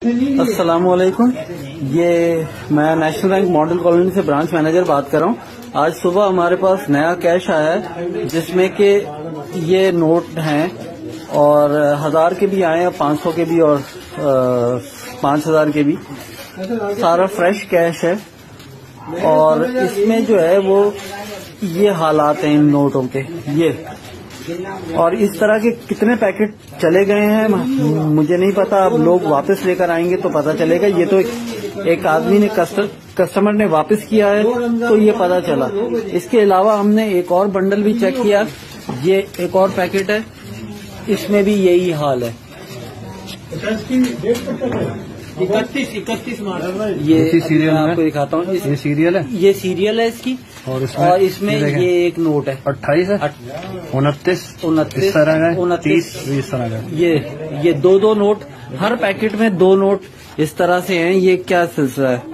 अस्सलामुअलैकुम। ये मैं नेशनल बैंक मॉडल कॉलोनी से ब्रांच मैनेजर बात कर रहा हूँ। आज सुबह हमारे पास नया कैश आया है जिसमें कि ये नोट हैं और 1000 के भी आए हैं, 500 के भी और 5000 के भी। सारा फ्रेश कैश है और इसमें जो है वो ये हालात हैं इन नोटों के ये। और इस तरह के कितने पैकेट चले गए हैं मुझे नहीं पता, अब लोग वापस लेकर आएंगे तो पता चलेगा। ये तो एक आदमी ने कस्टमर ने वापस किया है तो ये पता चला। इसके अलावा हमने एक और बंडल भी चेक किया, ये एक और पैकेट है, इसमें भी यही हाल है। 31 मार्च। ये सीरियल मैं आपको दिखाता हूँ। ये सीरियल है, ये सीरियल है इसकी। और इसमें ये एक नोट है 28 है, 29 इस तरह का, 29 इस तरह का। ये दो नोट, हर पैकेट में 2 नोट इस तरह से हैं। ये क्या सिलसिला है?